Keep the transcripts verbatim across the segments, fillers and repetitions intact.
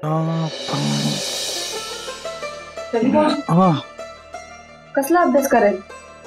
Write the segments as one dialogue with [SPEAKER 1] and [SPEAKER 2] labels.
[SPEAKER 1] कसला अभ्यास करायचा?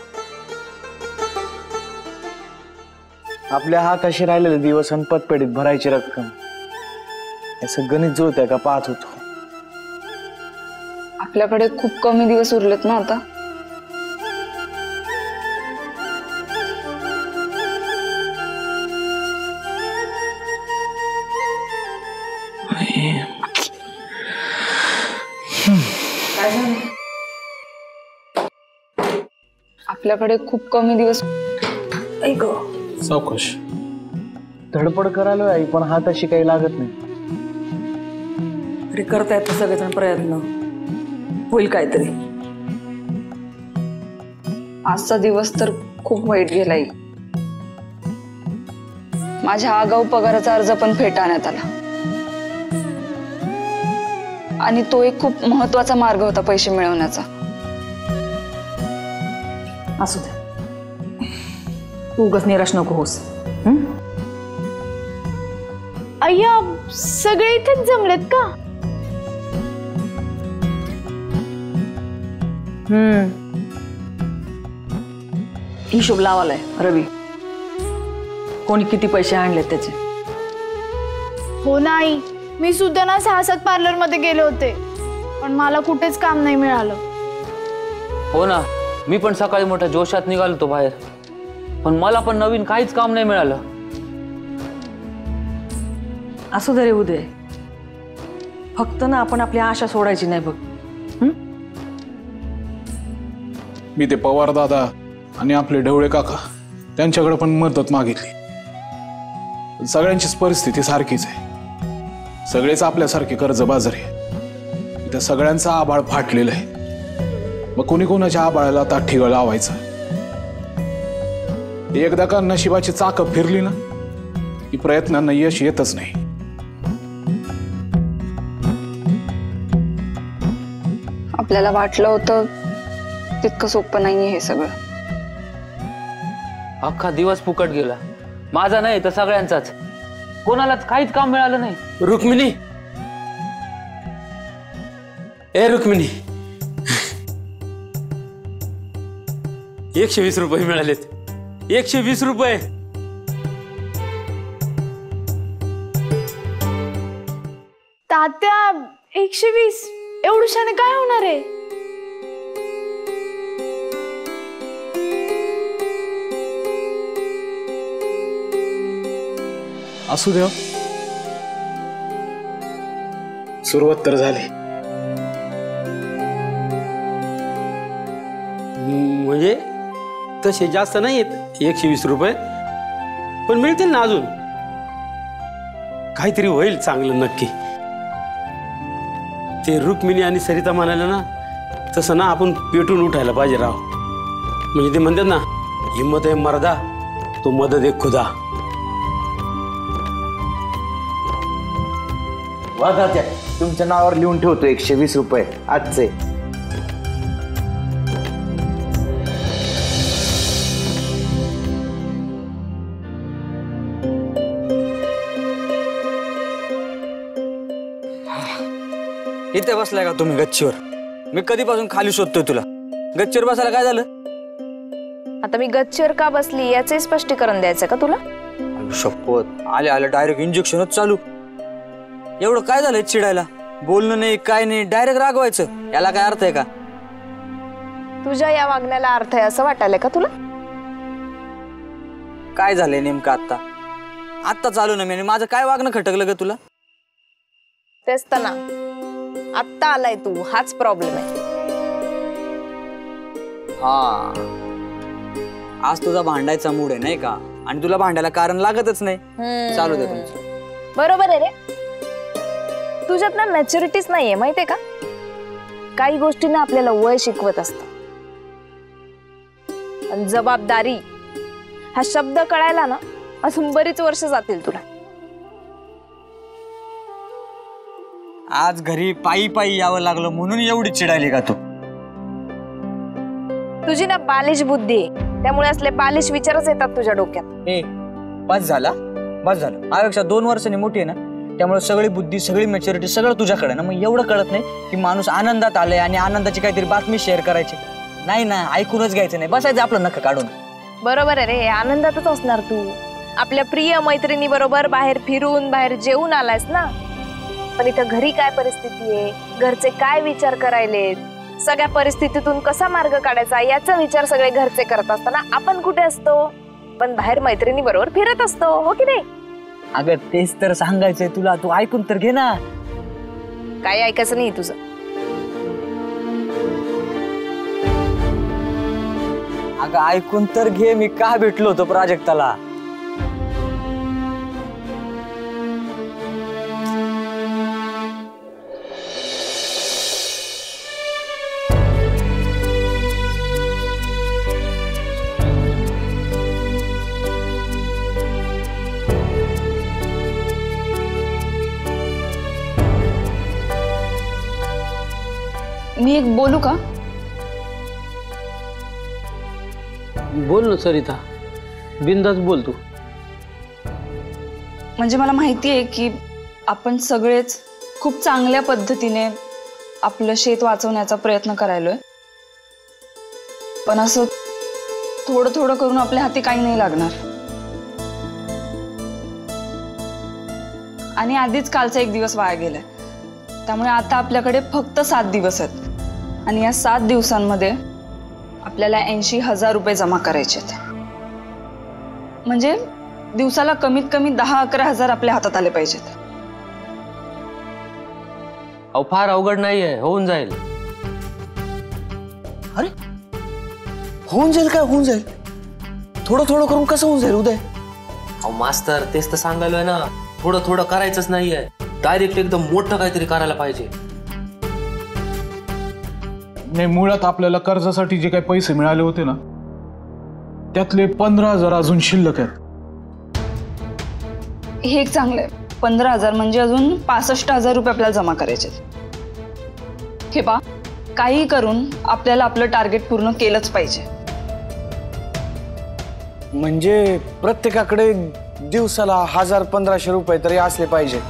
[SPEAKER 2] आपल्या हाताशी राहिलेले दिवस आणि पतपेढीत भरायची रक्कम असं गणित जुळतंय का पाहत होतो.
[SPEAKER 1] आपल्याकडे खूप कमी दिवस उरलेत ना आता. आपल्याकडे खूप कमी दिवस. ऐक
[SPEAKER 2] सावकाश धडपड करायला आई, पण हाताशी काही लागत नाही.
[SPEAKER 3] अरे करतायत सगळेजण प्रयत्न, होईल काहीतरी.
[SPEAKER 1] आजचा दिवस तर खूप वाईट गेलाय. माझ्या आगाऊ पगाराचा अर्ज पण फेटाळण्यात आला आणि तो एक खूप महत्वाचा मार्ग होता पैसे मिळवण्याचा.
[SPEAKER 3] असू दे, तू उगाच निराश नको होस.
[SPEAKER 4] अय्या, सगळे इथेच जमलेत का?
[SPEAKER 3] हम्म हिशोब लावालाय रवी, कोणी किती पैसे आणलेत त्याचे.
[SPEAKER 4] हो नाही, मी सुद्धा ना सहा सात पार्लर मध्ये गेले होते, पण मला कुठेच काम नाही मिळालं.
[SPEAKER 5] हो ना, मी पण सकाळी मोठ्या जोशात निघालो तो बाहेर, पण मला पण नवीन काहीच काम नाही मिळालं.
[SPEAKER 3] असू दे रे उदय, फक्त ना आपण आपली आशा सोडायची नाही बघ.
[SPEAKER 6] मी ते पवार दादा आणि आपले ढवळे काका त्यांच्याकडे पण मदत मागितली. सगळ्यांचीच परिस्थिती सारखीच आहे, सगळेच आपल्यासारखे कर्जबाजारी. इथं सगळ्यांचा आभाळ फाटलेला आहे, मग कोणी कोणाच्या आभाळाला ताठीगळ लावायचं. एकदा का नशिबाची चाकं फिरली ना की प्रयत्नांना यश येतच नाही.
[SPEAKER 1] आपल्याला वाटलं होतं तितकं सोपं नाहीये हे सगळं.
[SPEAKER 5] अख्खा दिवस फुकट गेला, माझा नाही तर सगळ्यांचाच. कोणालाच काहीच काम मिळालं नाही.
[SPEAKER 7] रुक्मिणी, ए रुक्मिणी, एकशे वीस रुपये मिळालेत. एकशे वीस रुपये.
[SPEAKER 4] तात्या, एकशे वीस एवढ्याने काय होणार आहे?
[SPEAKER 6] असू द्या, सुरुवात तर झाली.
[SPEAKER 7] म्हणजे तसे जास्त नाही आहेत एकशे वीस रुपये, पण मिळतील ना अजून. काहीतरी होईल चांगलं नक्की. ते रुक्मिणी आणि सरिता म्हणाले ना तसं ना आपण पेटून उठायला पाहिजे राव. म्हणजे ते म्हणतात ना, हिम्मत आहे मर्दा तो मदद आहे खुदा.
[SPEAKER 2] वा तात्या, तुमच्या नावावर लिहून ठेवतो एकशे वीस रुपये आजचे.
[SPEAKER 8] इथे बसलाय का तुम्ही गच्चीवर? मी कधीपासून खाली शोधतोय तुला. गच्चीवर बसायला काय झालं?
[SPEAKER 9] आता मी गच्चीवर का बसली याचे स्पष्टीकरण द्यायचं का तुला?
[SPEAKER 8] शपथ, आले आले डायरेक्ट इंजेक्शनच चालू. एवढं काय झालंय चिडायला? बोलणं नाही काय नाही, डायरेक्ट रागवायचं. याला काय अर्थ आहे का?
[SPEAKER 9] तुझ्या या वागण्याला अर्थ आहे असं वाटायला का तुला?
[SPEAKER 8] काय झालंय नेमकं आता? आत्ता चालू ना मी, माझं काय वागणं खटकलं ग तुला?
[SPEAKER 9] तेच तर ना, आत्ता आलाय तू, हाच प्रॉब्लेम आहे.
[SPEAKER 8] हा, आज तुझा भांडायचा मूड आहे नाही का? आणि तुला भांडायला कारण लागतच नाही. चालू दे तुमचं.
[SPEAKER 9] बरोबर आहे रे, तुझ्यात ना मॅच्युरिटीच नाहीये माहितीये का? काही गोष्टींना आपल्याला वय शिकवत असतं. आणि जबाबदारी हा शब्द कळायला ना अजून बरीच वर्ष जातील तुला.
[SPEAKER 8] आज घरी पायी पायी यावं लागलं म्हणून एवढी चिडायली का तू?
[SPEAKER 9] तुझी ना बालिश बुद्धी आहे, त्यामुळे असले बालिश विचारच येतात तुझ्या डोक्यात.
[SPEAKER 8] ए बस झाला, बस झालं. माझ्यापेक्षा दोन वर्षांनी मोठी आहे ना, त्यामुळे सगळी बुद्धी सगळी मॅच्युरिटी सगळं तुझ्याकडे ना, मग एवढं कळत नाही की माणूस आनंदात आलाय आणि आनंदाची काहीतरी बातमी शेअर करायची. नाही ना, ऐकूनच घ्यायचं नाही, बसायचं आपलं नख काढून.
[SPEAKER 9] बरोबर आहे रे, आनंदातच असणार तू. आपल्या प्रिय मैत्रिणी बरोबर बाहेर फिरून बाहेर जेवून आलायस ना. पण इथं घरी काय परिस्थिती आहे, घरचे काय विचार करायलेत, सगळ्या परिस्थितीतून कसा मार्ग काढायचा याचा विचार सगळे घरचे करत असताना आपण कुठे असतो? पण बाहेर मैत्रिणी बरोबर फिरत असतो, हो की नाही?
[SPEAKER 8] अगं तेच तर सांगायचंय तुला, तू ऐकून तर घे ना.
[SPEAKER 9] काय ऐकायचं नाही तुझं.
[SPEAKER 8] अगं ऐकून तर घे, मी का भेटलो होतो प्राजक्ताला.
[SPEAKER 1] मी एक बोलू का?
[SPEAKER 7] बोल ना सरिता, बिंदास बोल तू.
[SPEAKER 1] म्हणजे मला माहिती आहे की आपण सगळेच खूप चांगल्या पद्धतीने आपलं शेत वाचवण्याचा प्रयत्न करायलोय, पण असं थोडं थोडं करून आपल्या हाती काही नाही लागणार. आणि आधीच कालचा एक दिवस वाया गेलाय, त्यामुळे आता आपल्याकडे फक्त सात दिवस आहेत आणि या सात दिवसांमध्ये आपल्याला ऐंशी हजार रुपये जमा करायचे आहेत. म्हणजे दिवसाला कमीत कमी दहा अकरा हजार आपल्या हातात आले पाहिजेत.
[SPEAKER 5] अहो फार अवघड नाहीये, होऊन जाईल.
[SPEAKER 2] अरे होऊन जाईल काय होऊन जाईल? थोडं थोडं करून कसं होऊन जाईल उदय?
[SPEAKER 5] अहो मास्तर तेच तर सांगायलोय ना, थोडं थोडं करायचंच नाहीये, डायरेक्ट एकदम मोठं काहीतरी करायला पाहिजे.
[SPEAKER 6] नाही, मुळात आपल्याला कर्जासाठी जे काही पैसे मिळाले होते ना, त्यातले पंधरा हजार अजून शिल्लक आहेत.
[SPEAKER 1] हे एक चांगलं आहे. पंधरा हजार म्हणजे अजून पासष्ट हजार रुपये आपल्याला जमा करायचे. हे पा, काही करून आपल्याला आपलं टार्गेट पूर्ण केलंच पाहिजे.
[SPEAKER 2] म्हणजे प्रत्येकाकडे दिवसाला हजार पंधराशे रुपये तरी असले पाहिजे.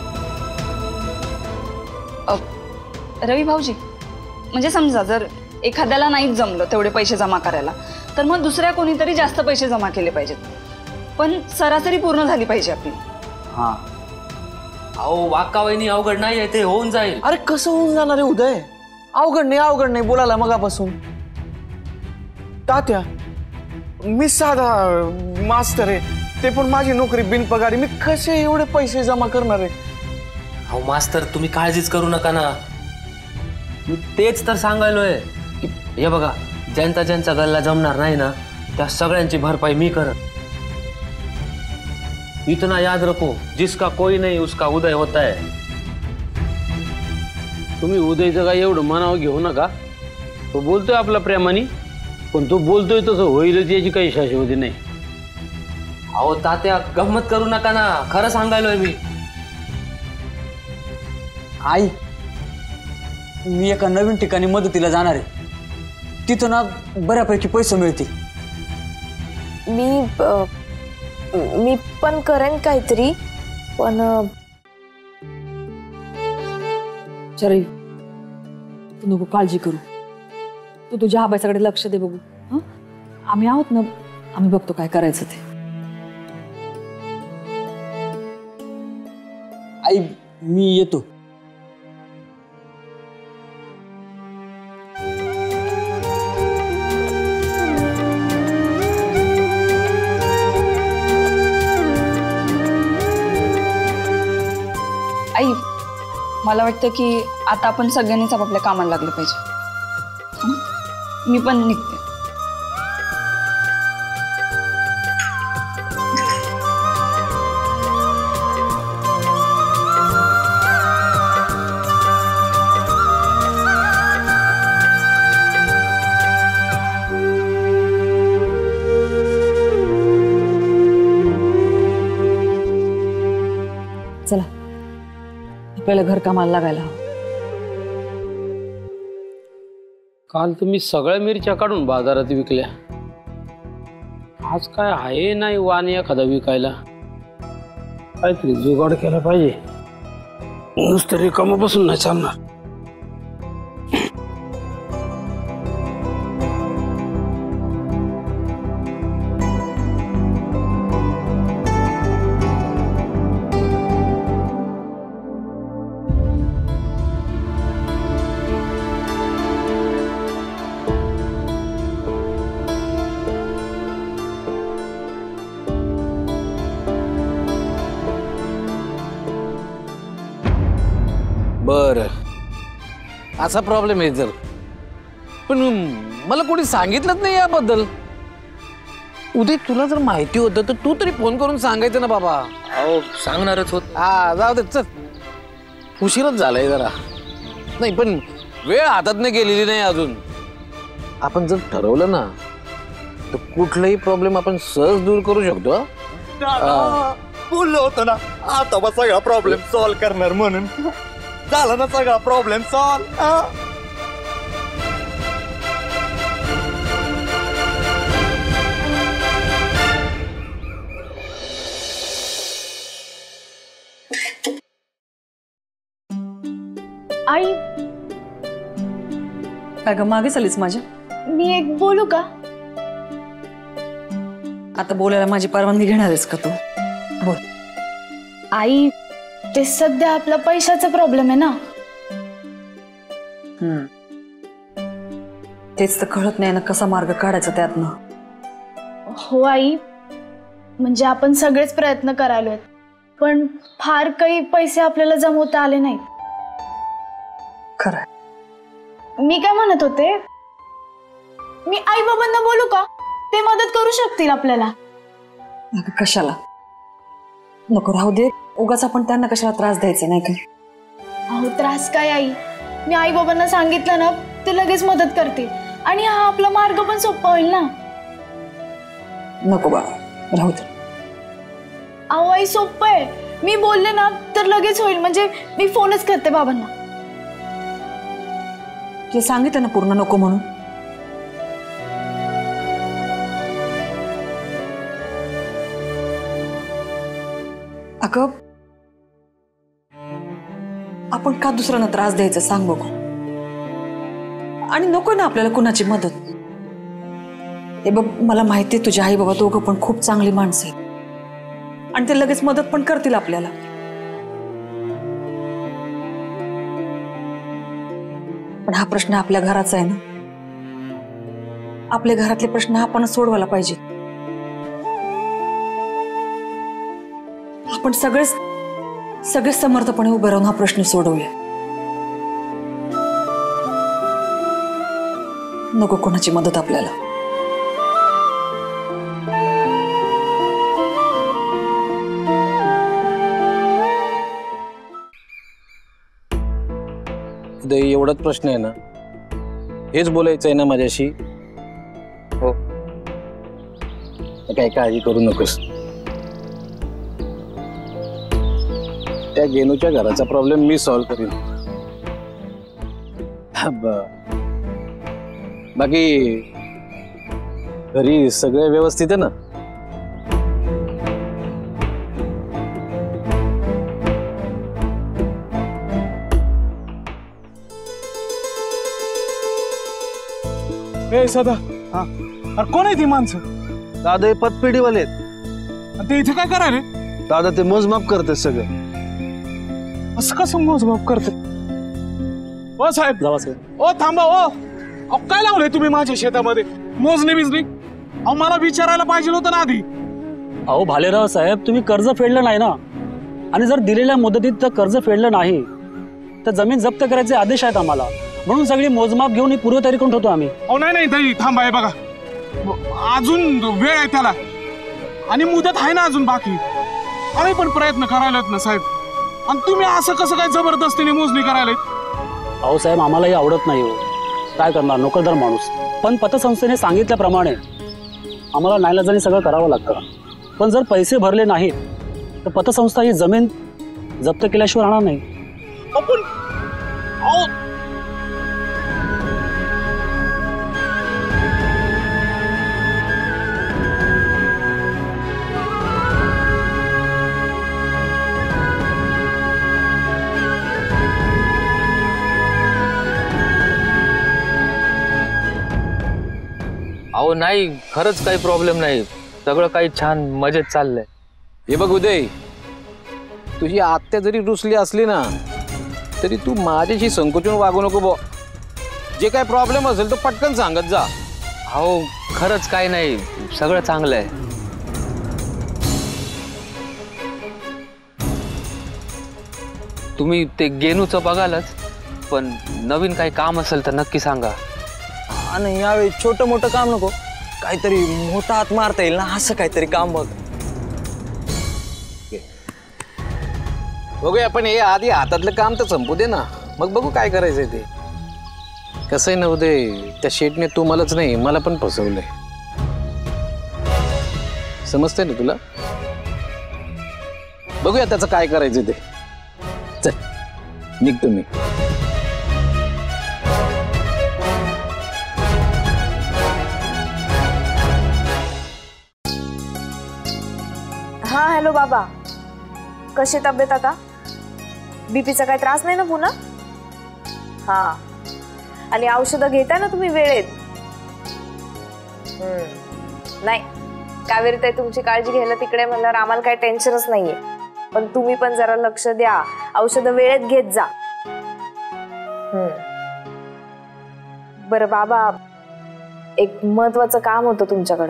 [SPEAKER 1] रवी भाऊजी, म्हणजे समजा जर एखाद्याला नाही जमलं तेवढे पैसे जमा करायला, तर मग दुसऱ्या कोणीतरी जास्त पैसे जमा केले पाहिजेत, पण सरासरी पूर्ण झाली पाहिजे आपली.
[SPEAKER 8] हा
[SPEAKER 5] अहो वाकावणी अवघड नाहीये, ते होऊन जाईल.
[SPEAKER 2] अरे कसं होऊन जाणार आहे उदय? अवघड नाही अवघड नाही बोलायला मगापासून. तात्या, मी साधा मास्तर आहे, ते पण माझी नोकरी बिनपगारी, मी कसे एवढे पैसे जमा करणार आहे?
[SPEAKER 5] अहो मास्तर तुम्ही काळजीच करू नका ना, मी तेच तर सांगायलोय की हे बघा, ज्यांचा ज्यांचा गल्ला जमणार नाही ना, त्या सगळ्यांची भरपाई मी करत. इतना याद रखो, जिसका कोई नहीं उसका उदय होता है.
[SPEAKER 7] तुम्ही उदयचं काय एवढं मनावर घेऊ नका. तो बोलतोय आपला प्रेमाने, पण तो बोलतोय तसं होईलच याची काही शाश्वती नाही.
[SPEAKER 5] अहो तात्या गंमत करू नका ना, खरं सांगायलोय मी.
[SPEAKER 8] आई, मी एका नवीन ठिकाणी मदतीला जाणार आहे, तिथं ना बऱ्यापैकी पैसे मिळतील.
[SPEAKER 9] मी अ, मी पण करेन काहीतरी, पण
[SPEAKER 3] शरीफ, तू नको काळजी करू, तू तुझ्या अभ्यासाकडे लक्ष दे. बघू हं, आम्ही आहोत ना, आम्ही बघतो काय करायचं ते.
[SPEAKER 8] आई मी येतो.
[SPEAKER 1] आई, मला वाटतं की आता आपण सगळ्यांनीच आपापल्या कामाला लागलं पाहिजे. हं? मी पण निघते.
[SPEAKER 3] चला, आपल्याला घर कामाला लागायला हवं.
[SPEAKER 7] काल तुम्ही सगळ्या मिरच्या काढून बाजारात विकल्या, आज काय आहे नाही वाण एखादा विकायला. काहीतरी जुगाड केला पाहिजे. नुसतं रिकामं बसून नाही चालणार.
[SPEAKER 10] बर, असा प्रॉब्लेम आहे तर. पण मला कोणी सांगितलंच नाही याबद्दल. उदय, तुला जर माहिती होतं तर तू तरी फोन करून सांगायचं ना बाबा.
[SPEAKER 5] अहो सांगणारच होत.
[SPEAKER 10] हा, जाऊ दे, चल. उशीरच झालाय जरा. नाही पण वेळ हातातनं गेलेली नाही अजून. आपण जर ठरवलं ना तर कुठलाही प्रॉब्लेम आपण सहज दूर करू शकतो.
[SPEAKER 2] बोललो होतो ना आता बा सगळा प्रॉब्लेम सॉल्व्ह करणार म्हणून. झाला ना सगळा प्रॉब्लेम सॉल्व्ह.
[SPEAKER 4] आई,
[SPEAKER 3] काय ग, मागे चालीस माझ्या?
[SPEAKER 4] मी एक बोलू का?
[SPEAKER 3] आता बोलायला माझी परवानगी घेणार आहेस का तू? बोल.
[SPEAKER 4] आई, ते सध्या आपला पैशाचा प्रॉब्लेम आहे ना.
[SPEAKER 3] हम्म तेच तर कळत नाही ना, कसा मार्ग काढायचा त्यातनं.
[SPEAKER 4] हो आई, म्हणजे आपण सगळेच प्रयत्न करायलोय, पण फार काही पैसे आपल्याला जमवता आले नाहीत.
[SPEAKER 3] खरंय.
[SPEAKER 4] मी काय म्हणत होते, मी आई बाबांना बोलू का? ते मदत करू शकतील आपल्याला.
[SPEAKER 3] अगं कशाला, नको, राहू दे. उगाच आपण त्यांना कशाला त्रास द्यायचा, नाही का?
[SPEAKER 4] अहो त्रास काय आई, मी आई बाबांना सांगितलं ना ते लगेच मदत करतील आणि हा आपला मार्ग पण सोपा होईल ना.
[SPEAKER 3] नको बाळा, राहू दे.
[SPEAKER 4] अहो आई, सोपं आहे. मी बोलले ना तर लगेच होईल. म्हणजे मी फोनच करते बाबांना.
[SPEAKER 3] ते सांगितलं ना पूर्ण नको म्हणून. अगं, आपण का दुसऱ्यांना त्रास द्यायचा सांग बघू. आणि नको ना आपल्याला कुणाची मदत. हे बघ, मला माहिती आहे तुझे आई बाबा दोघं पण खूप चांगली माणसं आहेत आणि ते लगेच मदत पण करतील आपल्याला. पण हा प्रश्न आपल्या घराचा आहे ना. आपल्या घरातले प्रश्न आपणच सोडवायला पाहिजे. आपण सगळेच सगळेच समर्थपणे उभे राहून हा प्रश्न सोडवूया. नको कोणाची मदत आपल्याला.
[SPEAKER 10] उदय, एवढाच प्रश्न आहे ना? हेच बोलायचं आहे ना माझ्याशी? हो, काही काळजी करू नकोस. त्या गेनूच्या घराचा प्रॉब्लेम मी सॉल्व्ह करीन. बाकी घरी सगळे व्यवस्थित आहे ना?
[SPEAKER 6] ए सदा, हा, अरे कोण आहे ती माणसं?
[SPEAKER 2] दादा हे पतपेढीवाले आहेत.
[SPEAKER 6] आणि ते इथे काय करा रे?
[SPEAKER 2] दादा ते मोजमाप करतात सगळं.
[SPEAKER 6] असं कसं मोजमाप करते? ओ साहेब, ओ थांबा. ओ अहो, काय लावलंय तुम्ही माझ्या शेतामध्ये? मोजणी बिजणी अहो मला विचारायला पाहिजे होतं ना आधी.
[SPEAKER 11] अहो भालेराव साहेब, तुम्ही कर्ज फेडलं नाही ना, आणि जर दिलेल्या मुदतीत तर कर्ज फेडलं नाही तर जमीन जप्त करायचे आदेश आहेत आम्हाला. म्हणून सगळी मोजमाप घेऊन ही पूर्वतयारी करून ठेवतो आम्ही.
[SPEAKER 6] अहो नाही नाही ताई, थांबा. हे बघा, अजून वेळ आहे त्याला आणि मुदत आहे ना अजून बाकी. आम्ही पण प्रयत्न करायलात ना साहेब, आणि तुम्ही असं कसं काय जबरदस्तीने मोजणी करायला?
[SPEAKER 11] अहो साहेब, आम्हालाही आवडत नाही हो, काय करणार, नोकरदार माणूस. पण पतसंस्थेने सांगितल्याप्रमाणे आम्हाला नाईलाजाने सगळं करावं लागतं. पण जर पैसे भरले नाहीत तर पतसंस्था ही जमीन जप्त केल्याशिवाय राहणार नाही.
[SPEAKER 6] आपण अहो
[SPEAKER 5] अहो नाही, खरंच काही प्रॉब्लेम नाही, सगळं काही छान मजेत चाललंय.
[SPEAKER 10] हे बघ उदय, तुझी आत्या जरी रुसली असली ना तरी तू माझ्याशी संकोचून वागू नको बो. जे काय प्रॉब्लेम असेल तर पटकन सांगत जा.
[SPEAKER 5] अहो खरंच काही नाही, सगळं चांगलं आहे. तुम्ही ते गेनूचं बघालच, पण नवीन काही काम असेल तर नक्की सांगा.
[SPEAKER 8] आणि यावेळी छोटं मोठं काम नको, काहीतरी मोठा हात मारता येईल ना असं काहीतरी काम बघ.
[SPEAKER 10] बघूया, पण हे आधी हातातलं काम तर संपू दे ना, मग बघू काय करायचंय ते. कसं आहे ना उदय, त्या शेटने तू मलाच नाही मला पण फसवलंय. समजतंय ना तुला? बघूया त्याचं काय करायचं ते. चल निघतो मी.
[SPEAKER 9] हा हॅलो बाबा, कशी तब्येत आता? बीपीचा काही त्रास नाही ना पुन्हा? हा, आणि औषधं घेताय ना तुम्ही वेळेत? हम्म नाही, कावेरी ताई तुमची काळजी घ्यायला तिकडे म्हणल्यावर आम्हाला काही टेन्शनच नाहीये, पण तुम्ही पण जरा लक्ष द्या, औषधं वेळेत घेत जा. हम्म बरं बाबा, एक महत्वाचं काम होतं तुमच्याकडं.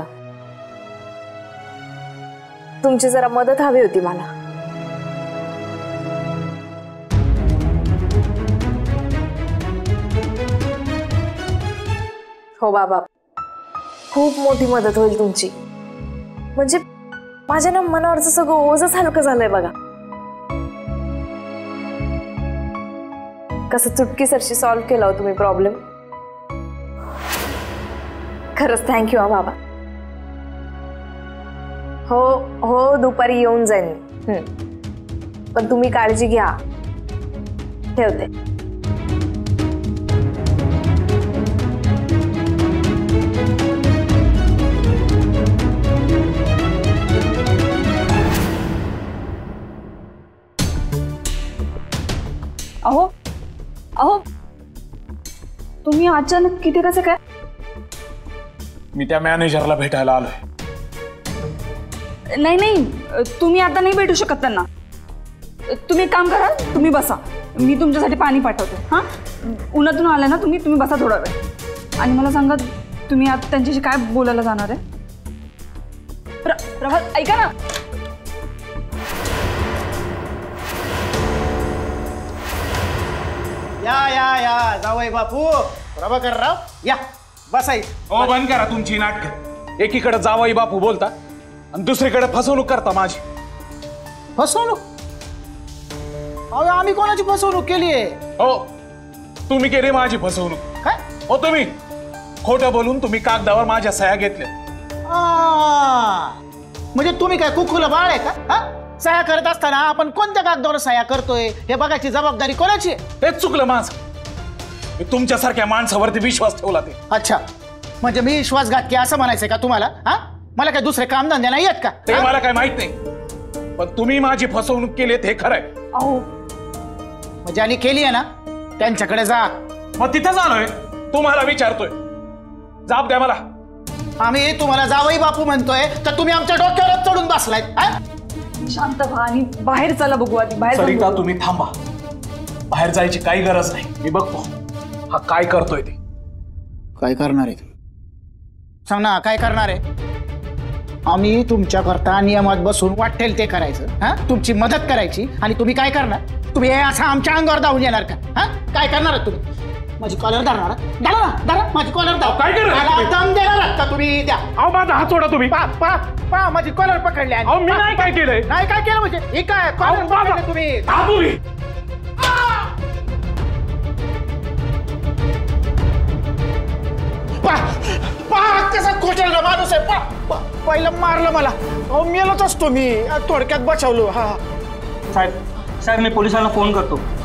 [SPEAKER 9] तुमची जरा मदत हवी होती मला. हो बाबा, खूप मोठी मदत होईल तुमची. म्हणजे माझ्या ना मनावरचं सगळं ओझच हलकं झालंय बघा. कसं चुटकीसरशी सॉल्व्ह केला हो तुम्ही प्रॉब्लेम. खरंच थँक्यू हा बाबा. हो हो, दुपारी येऊन जाईन. हम्म पण तुम्ही काळजी घ्या. ठेवते.
[SPEAKER 1] अहो अहो, तुम्ही अचानक किती कसं काय?
[SPEAKER 6] मी त्या मॅनेजरला भेटायला आलोय.
[SPEAKER 1] नाही नाही, तुम्ही आता नाही भेटू शकत त्यांना. तुम्ही एक काम करा, तुम्ही बसा, मी तुमच्यासाठी पाणी पाठवते. हां, उन्हातून आले ना तुम्ही, तुम्ही बसा थोडा वेळ. आणि मला सांगा, तुम्ही आता त्यांच्याशी काय बोलायला जाणार आहे? प्र प्रभात ऐका ना.
[SPEAKER 12] या या या जावई बापू, प्रभाकर राव या, बसाई.
[SPEAKER 6] ओ बंद करा तुमची नाटक. एकीकडे जावई बापू बोलता आणि दुसरीकडे फसवणूक करता माझी.
[SPEAKER 12] फसवणूक? अहो आम्ही कोणाची फसवणूक केली आहे?
[SPEAKER 6] हो तुम्ही केली माझी फसवणूक.
[SPEAKER 12] काय
[SPEAKER 6] हो तुम्ही खोटं बोलून तुम्ही कागदावर माझ्या सह्या घेतल्या.
[SPEAKER 12] म्हणजे तुम्ही काय कुकुला बाळ आहे का? हा, सह्या करत असताना आपण कोणत्या कागदावर सह्या करतोय हे बघायची जबाबदारी कोणाची आहे?
[SPEAKER 6] हेच चुकलं माझं. मी तुमच्यासारख्या माणसावरती विश्वास ठेवला ते.
[SPEAKER 12] अच्छा, म्हणजे मी विश्वासघातकी असं म्हणायचंय का तुम्हाला? हा, मला काय दुसरे कामधंदे नाही आहेत का?
[SPEAKER 6] ते मला काय माहित नाही, पण तुम्ही माझी फसवणूक केली हे खरंय.
[SPEAKER 12] अहो म्हणजे आणि केली आहे ना, त्यांच्याकडे जा.
[SPEAKER 6] मग तिथंच आलोय, तुम्हाला विचारतोय. जाब द्या मला.
[SPEAKER 12] आम्ही तुम्हाला जावई बापू म्हणतोय तर तुम्ही आमच्या डोक्यावर चढून बसलाय.
[SPEAKER 1] शांत व्हा आणि बाहेर चला बघू आधी. बाहेर
[SPEAKER 6] सरिता तुम्ही थांबा, बाहेर जायची काही गरज नाही. मी बघतो हा काय करतोय ते.
[SPEAKER 12] काय करणार आहे? सांग ना, काय करणार आहे? आम्ही तुमच्याकरता नियमात बसून वाटेल ते करायचं, हा, तुमची मदत करायची, आणि तुम्ही काय करणार? तुम्ही हे असं आमच्या अंगावर धावून येणार का? हा, काय करणार तुम्ही? माझी कॉलर धरणार? धरा ना, धरा माझी कॉलर धाव. काय करणार? दम देणार का तुम्ही? द्या.
[SPEAKER 6] अहो माझा हात सोडा तुम्ही.
[SPEAKER 12] पा पा पा माझी कॉलर पकडली.
[SPEAKER 6] अहो मी नाही काय केलंय.
[SPEAKER 12] नाही काय केलं म्हणजे? हे काय कॉलर पकडले तुम्ही?
[SPEAKER 6] तुम्ही
[SPEAKER 12] पा पा कसा खोचरला माणूस आहे. पा पा, पहिलं मारलं मला. अहो मेलोच असतो मी, थोडक्यात बचावलो. हा
[SPEAKER 13] साहेब साहेब मी पोलिसांना फोन करतो.